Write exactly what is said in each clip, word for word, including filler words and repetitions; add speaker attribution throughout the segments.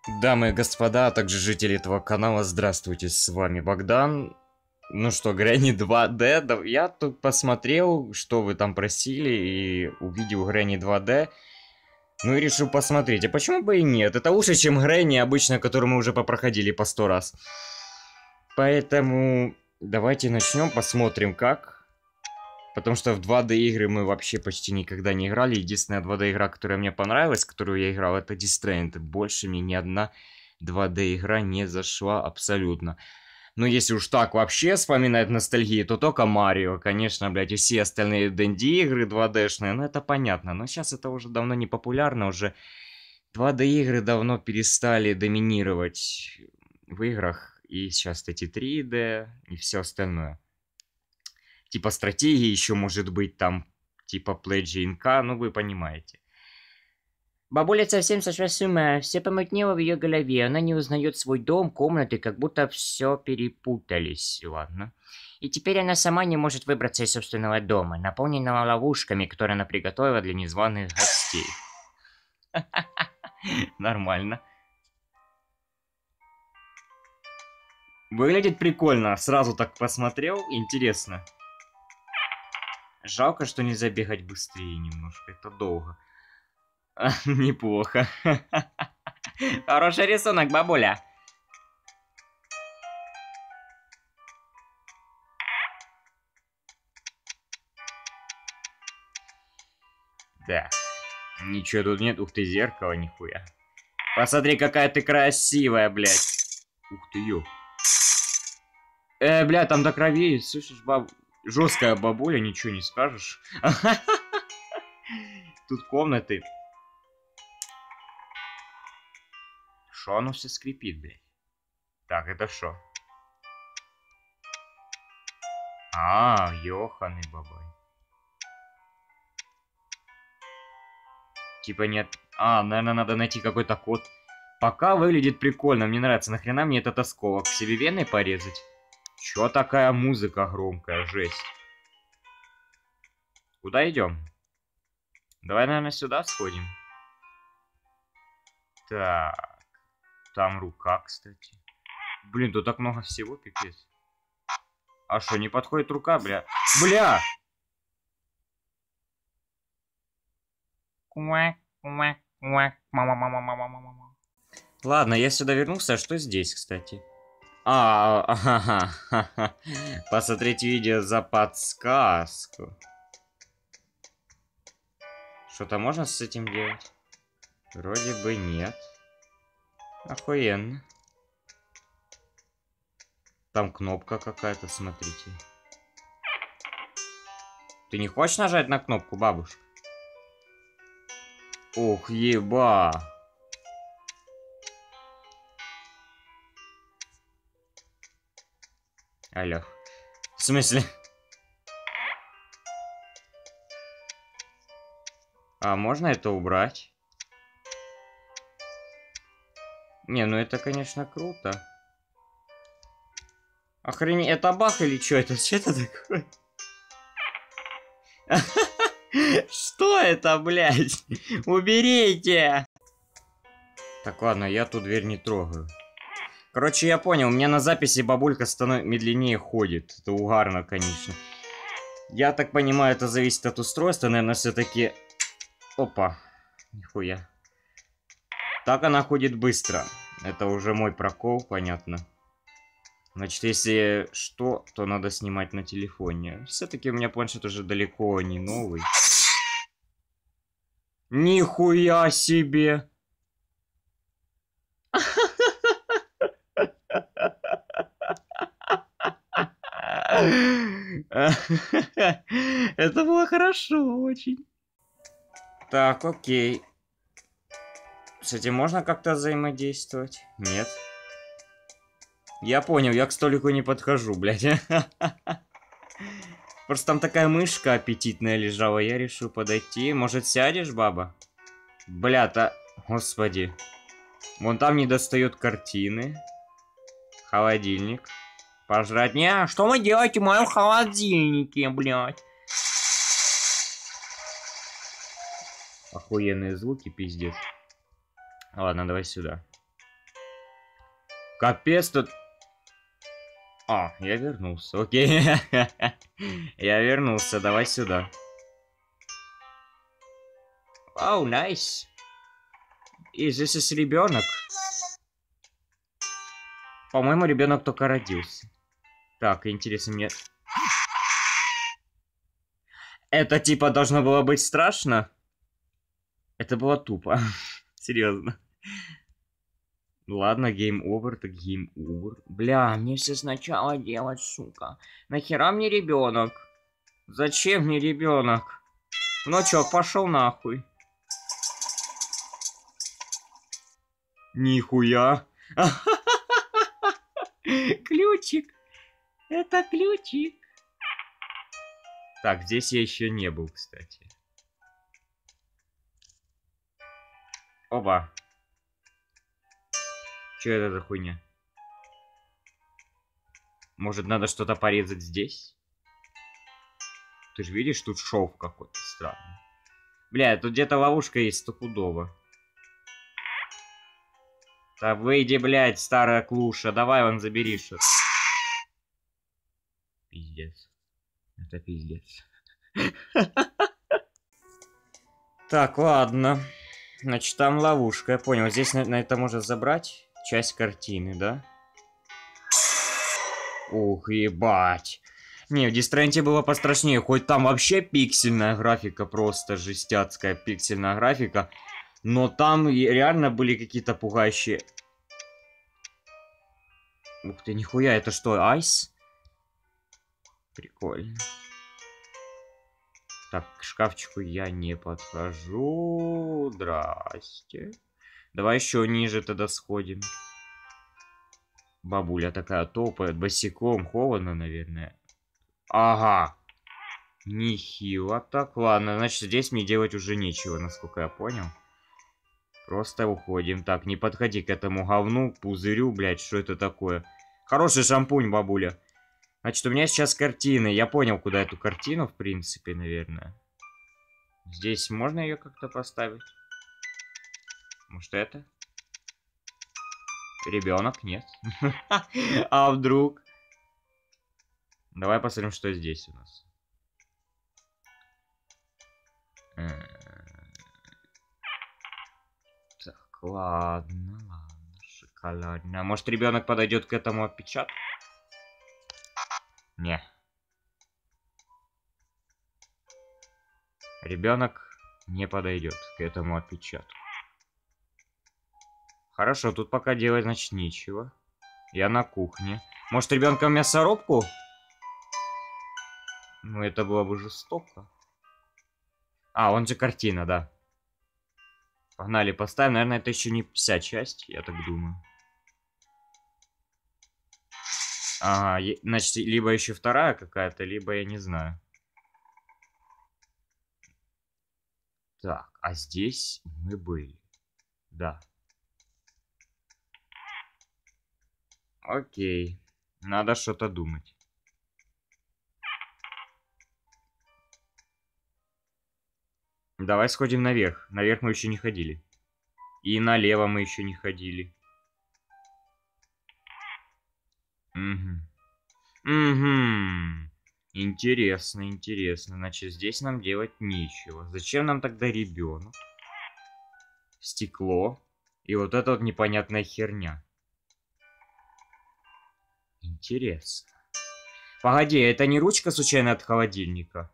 Speaker 1: Дамы и господа, а также жители этого канала, здравствуйте, с вами Богдан. Ну что, Грэнни два дэ, да, я тут посмотрел, что вы там просили, и увидел Грэнни два дэ. Ну и решил посмотреть, а почему бы и нет? Это лучше, чем Грэнни обычно, которую мы уже попроходили по сто раз. Поэтому давайте начнем, посмотрим как. Потому что в два дэ игры мы вообще почти никогда не играли. Единственная два дэ игра, которая мне понравилась, которую я играл, это Distraint. Больше мне ни одна два дэ игра не зашла абсолютно. Но если уж так вообще вспоминать ностальгию, то только Марио, конечно, блядь, и все остальные ди энд ди игры два дэ-шные, ну это понятно. Но сейчас это уже давно не популярно, уже два дэ игры давно перестали доминировать в играх. И сейчас эти три дэ и все остальное. Типа стратегии еще может быть там, типа Pledge эн ка, ну вы понимаете.
Speaker 2: Бабуля совсем сошла с ума, все помутнело в ее голове, она не узнает свой дом, комнаты, как будто все перепутались.
Speaker 1: Ладно.
Speaker 2: И теперь она сама не может выбраться из собственного дома, наполненного ловушками, которые она приготовила для незваных гостей.
Speaker 1: Нормально. Выглядит прикольно, сразу так посмотрел, интересно. Жалко, что нельзя бегать быстрее немножко, это долго. А, неплохо.
Speaker 2: Хороший рисунок, бабуля.
Speaker 1: Да. Ничего тут нет. Ух ты, зеркало, нихуя. Посмотри, какая ты красивая, блядь. Ух ты, ё. Э, бля, там до крови, слышишь, баб... Жесткая бабуля, ничего не скажешь. Тут комнаты. Шо оно все скрипит, блядь? Так, это шо? А, ёханый бабай. Типа нет... А, наверное, надо найти какой-то код. Пока выглядит прикольно, мне нравится. Нахрена мне этот осколок? Себе вены порезать? Чё такая музыка громкая, жесть? Куда идем? Давай, наверное, сюда сходим. Так. Там рука, кстати. Блин, тут так много всего, пипец. А что, не подходит рука, бля? Бля!
Speaker 2: Куак, куак, куак, мама, мама, мама, мама, мама.
Speaker 1: Ладно, я сюда вернулся. А что здесь, кстати? А, ага, посмотреть видео за подсказку. Что-то можно с этим делать? Вроде бы нет. Охуенно. Там кнопка какая-то, смотрите. Ты не хочешь нажать на кнопку, бабушка? Ох, еба. Алло. В смысле? А можно это убрать? Не, ну это, конечно, круто. Охренеть, это баг или что это? Что это такое? Что это, блядь? Уберите! Так, ладно, я ту дверь не трогаю. Короче, я понял, у меня на записи бабулька становится медленнее ходит. Это угарно, конечно. Я так понимаю, это зависит от устройства, наверное, все-таки... Опа. Нихуя. Так она ходит быстро. Это уже мой прокол, понятно. Значит, если что, то надо снимать на телефоне. Все-таки у меня планшет уже далеко не новый. Нихуя себе! Это было хорошо очень. Так, окей. С этим можно как-то взаимодействовать? Нет. Я понял, я к столику не подхожу, блядь. Просто там такая мышка аппетитная лежала, я решил подойти. Может, сядешь, баба? Бля-то, господи. Вон там не достает картины. Холодильник. Пожрать. Не,
Speaker 2: Что вы делаете в моем холодильнике, блядь?
Speaker 1: охуенные звуки, пиздец. Ладно, давай сюда. Капец тут... А, я вернулся, окей. Я вернулся, давай сюда. Вау, найс. И здесь есть ребенок. По-моему, ребенок только родился. Так, интересно мне... Это типа должно было быть страшно? Это было тупо. Серьезно. Ладно, гейм овер, так гейм овер. Бля, мне все сначала делать, сука. Нахера мне ребенок? Зачем мне ребенок? Внучок, пошел нахуй. Нихуя. Ключик. Это ключик. Так, здесь я еще не был, кстати. Оба. Что это за хуйня? Может, надо что-то порезать здесь? Ты же видишь, тут шов какой-то странный. Бля, тут где-то ловушка есть стопудово. Да выйди, блядь, старая клуша. Давай, вон, забери что-то. Пиздец. Это пиздец. Так, ладно. Значит, там ловушка. Я понял. Здесь на, на это можно забрать часть картины, да? Ух, ебать. Не, в Дистренте было пострашнее. Хоть там вообще пиксельная графика, просто жестяцкая пиксельная графика. Но там реально были какие-то пугающие... Ух ты, нихуя, это что, айс? Прикольно. Так, к шкафчику я не подхожу. Здрасте. Давай еще ниже тогда сходим. Бабуля такая топает, босиком, холодно, наверное. Ага. Нехило так. Ладно, значит, здесь мне делать уже нечего, насколько я понял. Просто уходим. Так, не подходи к этому говну, пузырю, блядь, что это такое? Хороший шампунь, бабуля. Значит, у меня сейчас картины. Я понял, куда эту картину, в принципе, наверное. Здесь можно ее как-то поставить? Может, это? Ребенок? Нет. А вдруг? Давай посмотрим, что здесь у нас. Так, ладно, ладно. Шоколадно. А может, ребенок подойдет к этому отпечатку? Не. Ребенок не подойдет к этому отпечатку. Хорошо, тут пока делать, значит, нечего. Я на кухне. Может, ребенка в мясорубку? Ну, это было бы жестоко. А, он же картина, да. Погнали, поставим. Наверное, это еще не вся часть, я так думаю. Ага, значит, либо еще вторая какая-то, либо я не знаю. Так, а здесь мы были. Да. Окей. Надо что-то думать. Давай сходим наверх. Наверх мы еще не ходили. И налево мы еще не ходили. Угу. Угу. Интересно, интересно. Значит, здесь нам делать нечего. Зачем нам тогда ребенок? Стекло. И вот эта вот непонятная херня. Интересно. Погоди, это не ручка случайно от холодильника?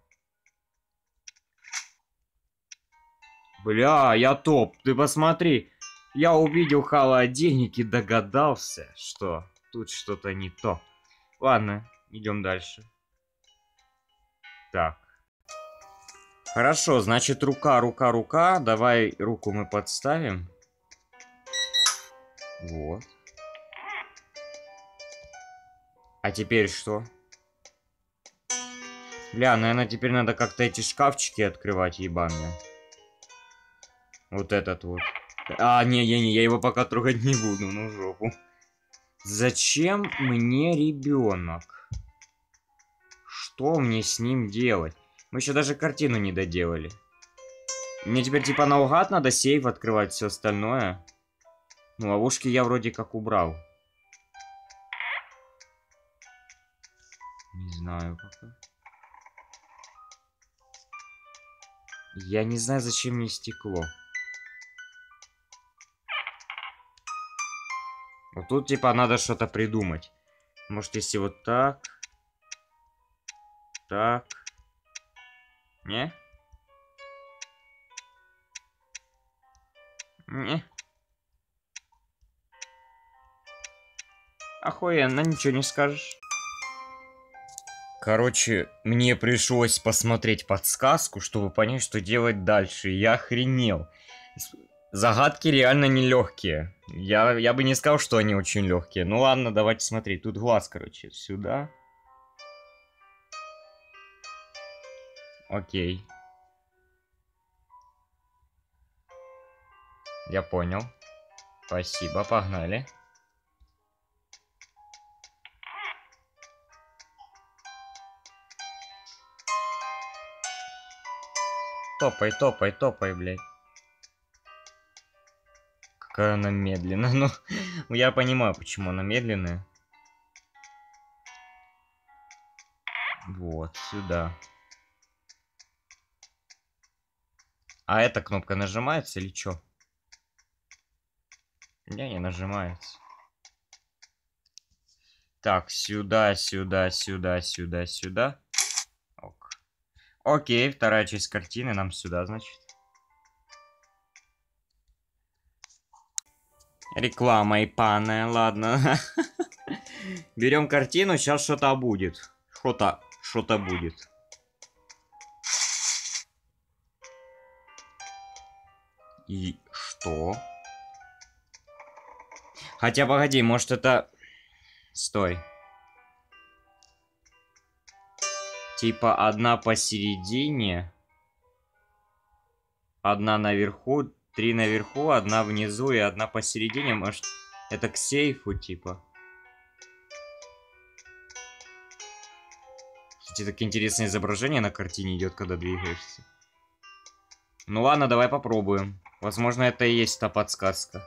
Speaker 1: Бля, я топ. Ты посмотри. Я увидел холодильник и догадался, что тут что-то не то. Ладно, идем дальше. Так. Хорошо, значит, рука, рука, рука. Давай руку мы подставим. Вот. А теперь что? Бля, наверное, теперь надо как-то эти шкафчики открывать, ебаные. Вот этот вот. А, не-не-не, я его пока трогать не буду, ну жопу. Зачем мне ребенок? Что мне с ним делать? Мы еще даже картину не доделали. Мне теперь типа наугад надо сейф открывать, все остальное. Ну, ловушки я вроде как убрал. знаю пока. Я не знаю, зачем мне стекло. Вот тут, типа, надо что-то придумать. Может, если вот так. Так. Не? Не. Охуенно, ничего не скажешь. Короче, мне пришлось посмотреть подсказку, чтобы понять, что делать дальше. Я охренел. Загадки реально нелегкие. Я, я бы не сказал, что они очень легкие. Ну ладно, давайте смотреть. Тут глаз, короче, сюда. Окей. Я понял. Спасибо, погнали. Топай, топай, топай, блядь. Какая она медленная. Ну, я понимаю, почему она медленная. Вот, сюда. А эта кнопка нажимается или что? Не, не нажимается. Так, сюда, сюда, сюда, сюда, сюда. Ок. Окей, вторая часть картины нам сюда, значит. Реклама ипаная, ладно. Берем картину, сейчас что-то будет. Что-то, что-то будет. И что? Хотя, погоди, может это... Стой. Типа одна посередине. Одна наверху. Три наверху, одна внизу и одна посередине. Может, это к сейфу, типа. Кстати, так интересное изображение на картине идет, когда двигаешься. Ну ладно, давай попробуем. Возможно, это и есть та подсказка.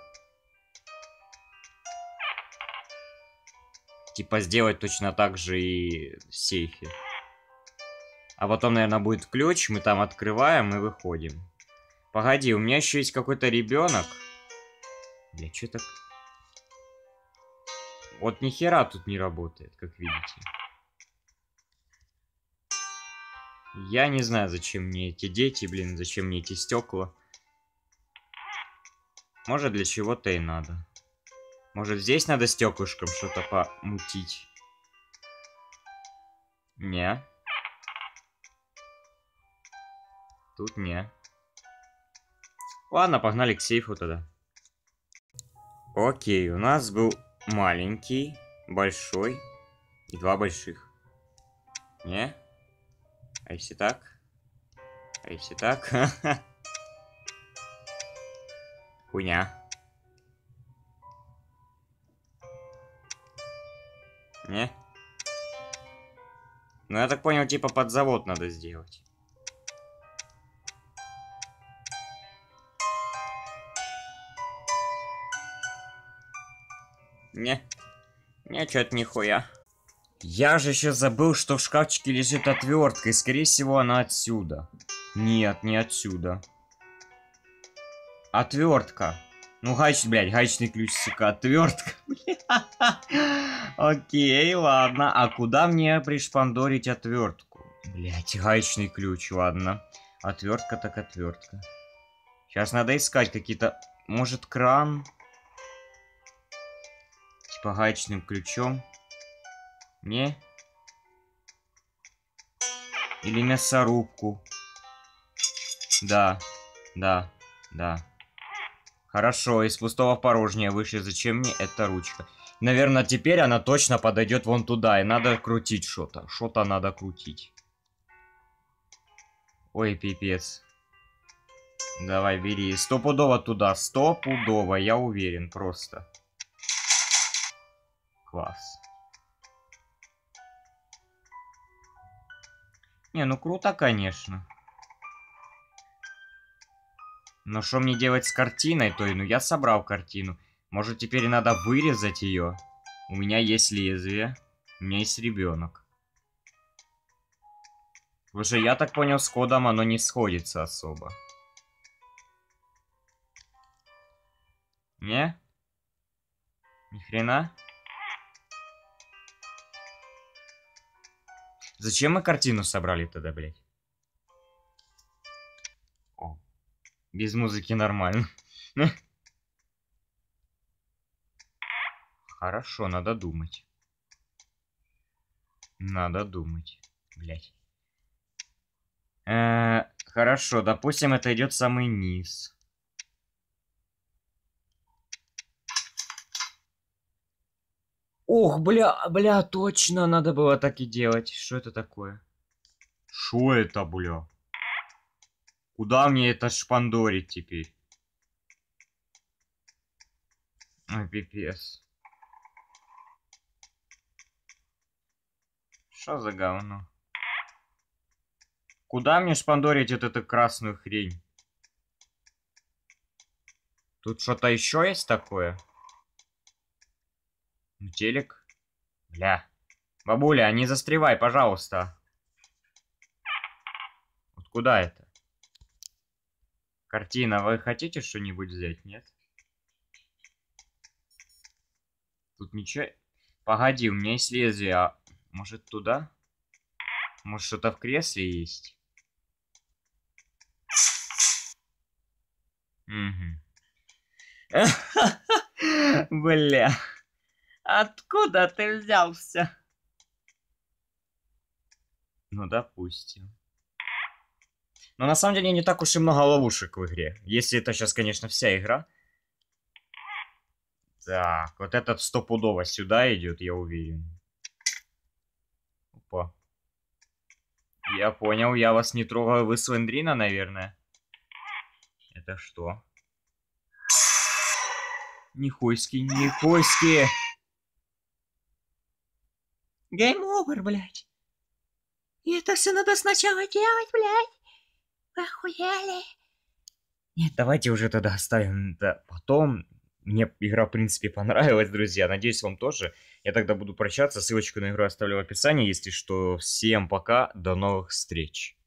Speaker 1: Типа сделать точно так же и в сейфе. А потом, наверное, будет ключ, мы там открываем и выходим. Погоди, у меня еще есть какой-то ребенок. Бля, что так? Вот ни хера тут не работает, как видите. Я не знаю, зачем мне эти дети, блин, зачем мне эти стекла. Может, для чего-то и надо. Может, здесь надо стеклышком что-то помутить? Не. Тут не. Ладно, погнали к сейфу тогда. Окей, у нас был маленький, большой и два больших. Не? А если так? А если так? Хуйня. Не? Ну, я так понял, типа под завод надо сделать. Не. Не, чё-то нихуя. Я же еще забыл, что в шкафчике лежит отвертка, и скорее всего она отсюда. Нет, не отсюда. Отвертка. Ну, гаечный, блядь, гаечный ключ, сука, отвертка. Окей, ладно. А куда мне пришпандорить отвертку? Блядь, гаечный ключ, ладно. Отвертка так отвертка. Сейчас надо искать какие-то... Может, кран? Типа гаечным ключом. Не? Или мясорубку. Да, да, да. Хорошо, из пустого в порожнее выше. Зачем мне эта ручка? Наверное, теперь она точно подойдет вон туда. И надо крутить что-то. Что-то надо крутить. Ой, пипец. Давай, бери. Стопудово туда. Стопудово, я уверен, просто. Класс. Не, ну круто, конечно. Но что мне делать с картиной, то и ну я собрал картину. Может, теперь надо вырезать ее? У меня есть лезвие. У меня есть ребенок. Уже я так понял, с кодом оно не сходится особо. Не? Ни хрена? Зачем мы картину собрали тогда, блядь? О, без музыки нормально. Хорошо, надо думать. Надо думать. Блядь. Э, хорошо, допустим, это идет самый низ. Ох, бля, бля, точно, надо было так и делать. Что это такое? Что это, бля? Куда мне это шпандорить теперь? Ой, пипец. Что за говно? Куда мне шпандорить вот эту красную хрень? Тут что-то еще есть такое? Ну, телек? Бля. Бабуля, не застревай, пожалуйста. Вот куда это? Картина, вы хотите что-нибудь взять, нет? Тут ничего... Погоди, у меня есть лезвие, а... Может туда? Может что-то в кресле есть? Угу. Бля. Откуда ты взялся? Ну, допустим. Но на самом деле не так уж и много ловушек в игре. Если это сейчас, конечно, вся игра. Так, вот этот стопудово сюда идет, я уверен. Опа. Я понял, я вас не трогаю, вы Слендрина, наверное. Это что? Нихуйский, нихуйский.
Speaker 2: Гейм овер, блядь. И это все надо сначала делать, блядь. Вы охуели?
Speaker 1: Нет, давайте уже тогда оставим это потом. Мне игра, в принципе, понравилась, друзья. Надеюсь, вам тоже. Я тогда буду прощаться. Ссылочку на игру оставлю в описании. Если что, всем пока. До новых встреч.